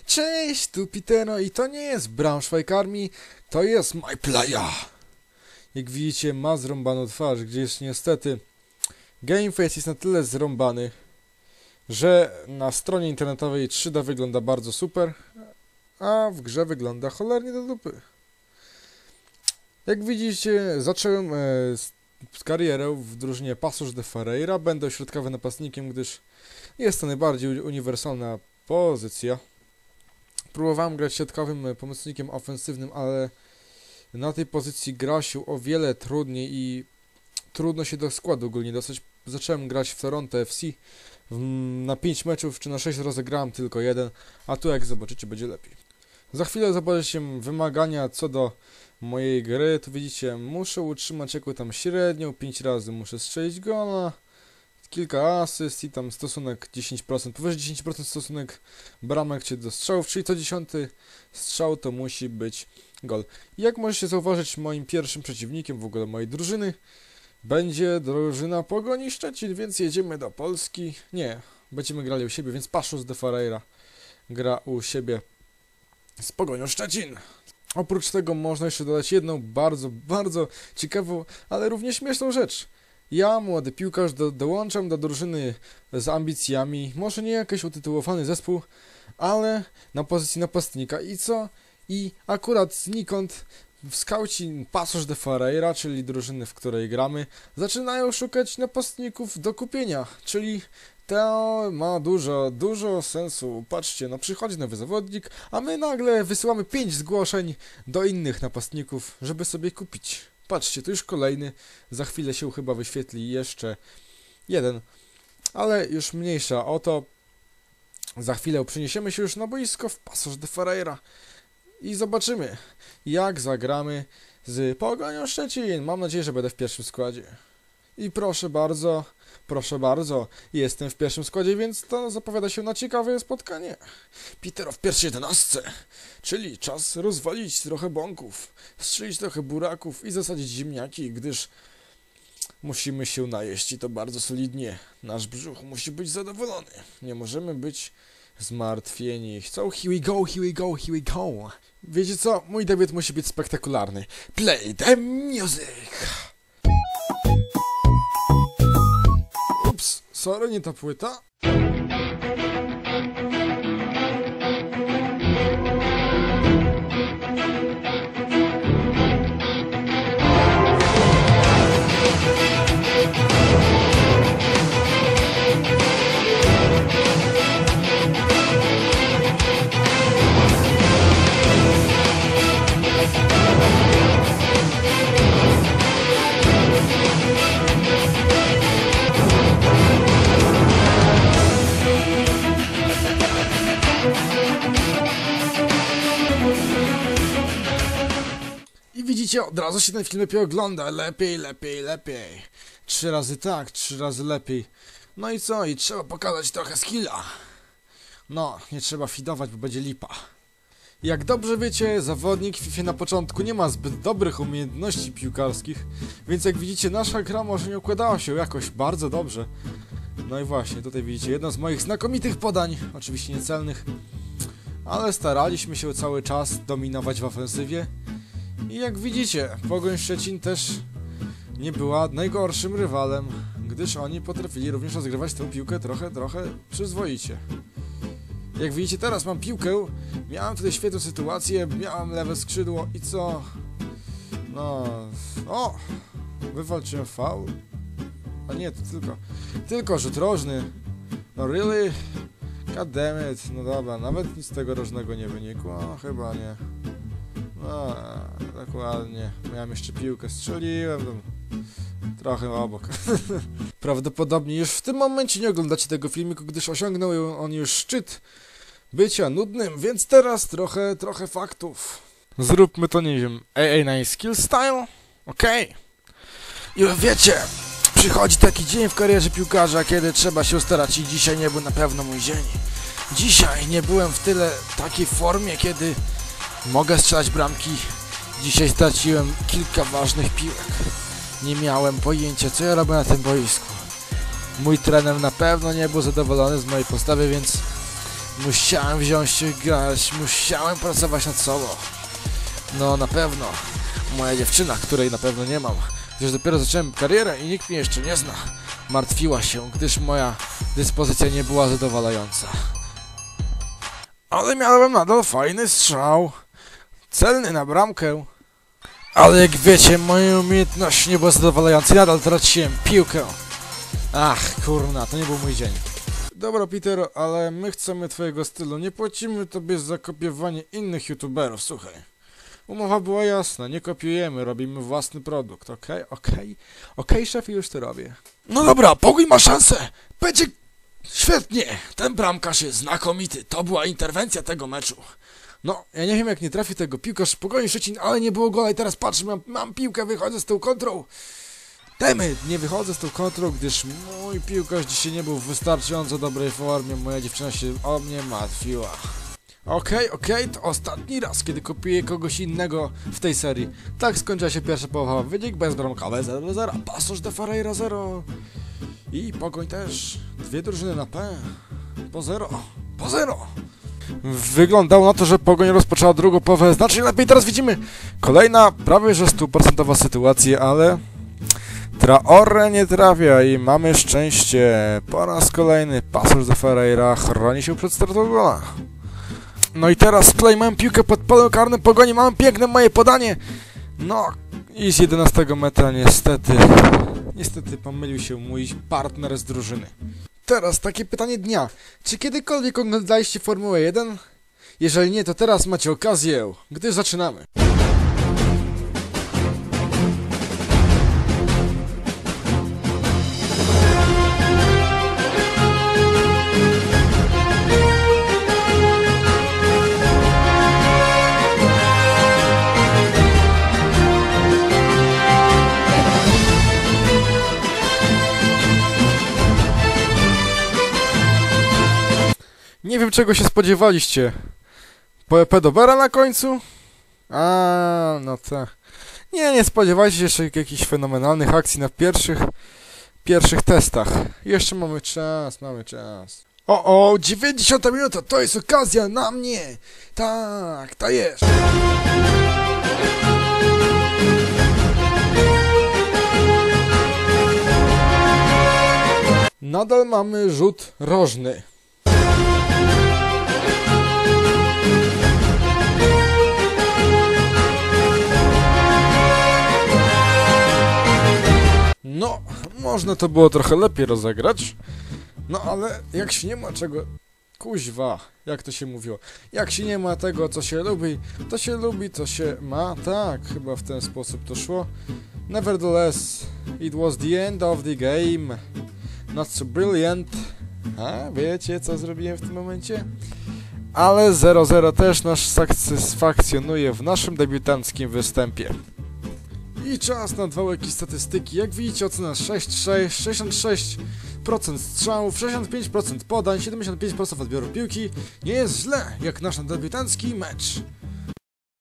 Cześć, tu Pitero i to nie jest Braunschweig Army, to jest My Playa. Jak widzicie, ma zrąbaną twarz, gdzieś niestety Gameface jest na tyle zrąbany, że na stronie internetowej 3D wygląda bardzo super, a w grze wygląda cholernie do dupy. Jak widzicie, zacząłem z karierę w drużynie Paços de Ferreira. Będę środkowym napastnikiem, gdyż jest to najbardziej uniwersalna pozycja. Próbowałem grać środkowym pomocnikiem ofensywnym, ale na tej pozycji gra się o wiele trudniej i trudno się do składu ogólnie dostać. Zacząłem grać w Toronto FC. Na 5 meczów czy na 6 rozegrałem tylko jeden, a tu jak zobaczycie będzie lepiej. Za chwilę zobaczycie wymagania co do mojej gry. Tu widzicie, muszę utrzymać jakąś tam średnią, 5 razy muszę strzelić gola, kilka asyst i tam stosunek 10%, powyżej 10% stosunek bramek czy do strzałów, czyli co 10 strzał to musi być gol. I jak możecie zauważyć, moim pierwszym przeciwnikiem w ogóle mojej drużyny będzie drużyna Pogoni Szczecin, więc jedziemy do Polski. Nie, będziemy grali u siebie, więc Paços de Ferreira gra u siebie z Pogonią Szczecin. Oprócz tego można jeszcze dodać jedną bardzo ciekawą, ale równie śmieszną rzecz. Ja, młody piłkarz, dołączam do drużyny z ambicjami, może nie jakiś utytułowany zespół, ale na pozycji napastnika. I co? I akurat znikąd skauci Paços de Ferreira, czyli drużyny, w której gramy, zaczynają szukać napastników do kupienia, czyli to ma dużo sensu. Patrzcie, no przychodzi nowy zawodnik, a my nagle wysyłamy 5 zgłoszeń do innych napastników, żeby sobie kupić. Patrzcie, to już kolejny, za chwilę się chyba wyświetli jeszcze jeden, ale już mniejsza o to. Za chwilę przeniesiemy się już na boisko w Paços de Ferreira i zobaczymy, jak zagramy z Pogonią Szczecin. Mam nadzieję, że będę w pierwszym składzie. I proszę bardzo, jestem w pierwszym składzie, więc to zapowiada się na ciekawe spotkanie. Pitero w pierwszej 11, czyli czas rozwalić trochę bąków, strzelić trochę buraków i zasadzić ziemniaki, gdyż musimy się najeść i to bardzo solidnie. Nasz brzuch musi być zadowolony, nie możemy być zmartwieni. So here we go. Wiecie co? Mój debiut musi być spektakularny. Play the music! Ups, sorry, nie ta płyta. Widzicie, od razu się ten film lepiej ogląda. Lepiej. 3 razy tak, 3 razy lepiej. No i co? I trzeba pokazać trochę skilla. No, nie trzeba fidować, bo będzie lipa. Jak dobrze wiecie, zawodnik w FIFA na początku nie ma zbyt dobrych umiejętności piłkarskich, więc jak widzicie, nasza gra może nie układała się jakoś bardzo dobrze. No i właśnie, tutaj widzicie jedno z moich znakomitych podań, oczywiście niecelnych, ale staraliśmy się cały czas dominować w ofensywie. I jak widzicie, Pogoń Szczecin też nie była najgorszym rywalem, gdyż oni potrafili również rozgrywać tę piłkę trochę przyzwoicie. Jak widzicie, teraz mam piłkę, miałem tutaj świetną sytuację, miałem lewe skrzydło i co? No... O! Wywalczyłem faul? A nie, to tylko rzut rożny. No really? God damn it. No dobra, nawet nic z tego rożnego nie wynikło, chyba nie. No, dokładnie. Miałem jeszcze piłkę, strzeliłem tam trochę obok. Prawdopodobnie już w tym momencie nie oglądacie tego filmiku, gdyż osiągnął on już szczyt bycia nudnym, więc teraz trochę faktów. Zróbmy to, nie wiem, AA9 Skill Style? Okej. I wiecie, przychodzi taki dzień w karierze piłkarza, kiedy trzeba się starać i dzisiaj nie był na pewno mój dzień. Dzisiaj nie byłem w tyle takiej formie, kiedy mogę strzelać bramki. Dzisiaj straciłem kilka ważnych piłek. Nie miałem pojęcia, co ja robię na tym boisku. Mój trener na pewno nie był zadowolony z mojej postawy, więc Musiałem wziąć się grać, musiałem pracować nad sobą. No na pewno. Moja dziewczyna, której na pewno nie mam, gdyż dopiero zacząłem karierę i nikt mnie jeszcze nie zna, martwiła się, gdyż moja dyspozycja nie była zadowalająca. Ale miałem nadal fajny strzał. Celny na bramkę. Ale jak wiecie, moja umiejętność nie była zadowalająca. Nadal traciłem piłkę. Ach, kurna, to nie był mój dzień. Dobra, Peter, ale my chcemy twojego stylu. Nie płacimy tobie za kopiowanie innych youtuberów, słuchaj. Umowa była jasna, nie kopiujemy, robimy własny produkt, okej, szefie, już to robię. No dobra, Pogoń ma szansę. Będzie świetnie. Ten bramkarz jest znakomity. To była interwencja tego meczu. No, ja nie wiem jak nie trafi tego piłkarz Pogoni Szczecin, ale nie było gola i teraz patrz, mam piłkę, wychodzę z tą kontrą. Nie wychodzę z tą kontrą, gdyż mój piłkarz dzisiaj nie był w wystarczająco dobrej formie, moja dziewczyna się o mnie martwiła. Okej, to ostatni raz, kiedy kopiuję kogoś innego w tej serii. Tak skończyła się pierwsza połowa, wynik bezbramkowy 0-0, Pasos de Ferreira 0. I Pogoń też, dwie drużyny na P, po 0. Wyglądało na to, że Pogoń rozpoczęła drugą połowę znacznie lepiej. Teraz widzimy kolejna prawie że 100% sytuacja, ale Traore nie trafia i mamy szczęście. Po raz kolejny Pasos de Ferreira chroni się przed stratą gola. No i teraz play, mam piłkę pod polem karnym Pogoni, mam piękne moje podanie. No i z 11 metra niestety pomylił się mój partner z drużyny. Teraz takie pytanie dnia. Czy kiedykolwiek oglądaliście Formułę 1? Jeżeli nie, to teraz macie okazję, gdyż zaczynamy. Nie wiem czego się spodziewaliście. Pedobera na końcu? No tak. Nie spodziewajcie się jeszcze jakichś fenomenalnych akcji na pierwszych testach. Jeszcze mamy czas. 90 minuta, to jest okazja na mnie. Tak, ta jest. Nadal mamy rzut rożny. No, można to było trochę lepiej rozegrać. No ale jak się nie ma czego... Kuźwa, jak to się mówiło? Jak się nie ma tego, co się lubi, to się ma. Tak, chyba w ten sposób to szło. Nevertheless, it was the end of the game. Not so brilliant. A, wiecie co zrobiłem w tym momencie? Ale 0-0 też nas satysfakcjonuje w naszym debiutanckim występie. I czas na dwa łyki statystyki. Jak widzicie, ocena 6-6, 66% strzałów, 65% podań, 75% odbioru piłki. Nie jest źle, jak nasz debiutancki mecz.